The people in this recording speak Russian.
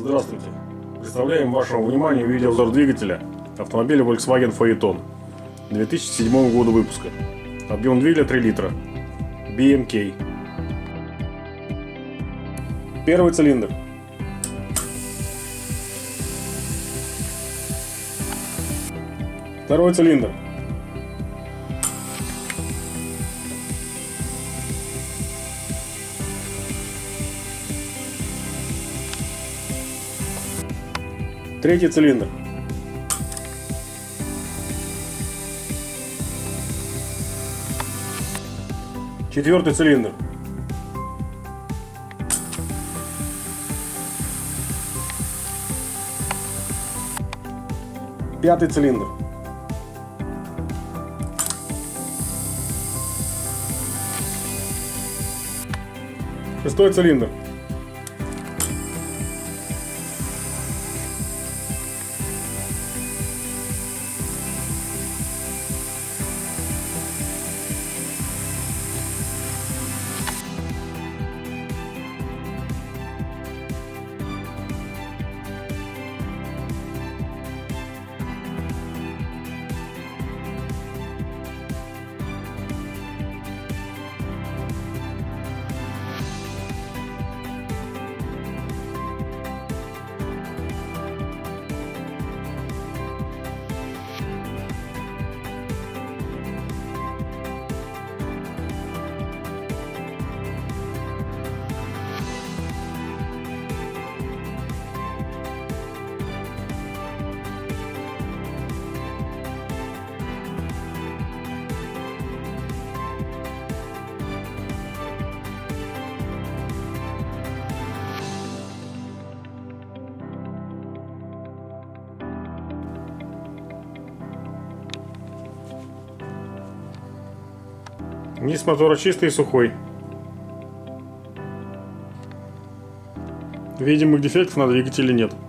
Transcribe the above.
Здравствуйте! Представляем вашему вниманию видеообзор двигателя автомобиля Volkswagen Phaeton 2007 года выпуска. Объем двигателя 3 литра. BMK. Первый цилиндр. Второй цилиндр. Третий цилиндр. Четвертый цилиндр. Пятый цилиндр. Шестой цилиндр. Низ мотора чистый и сухой. Видимых дефектов на двигателе нет.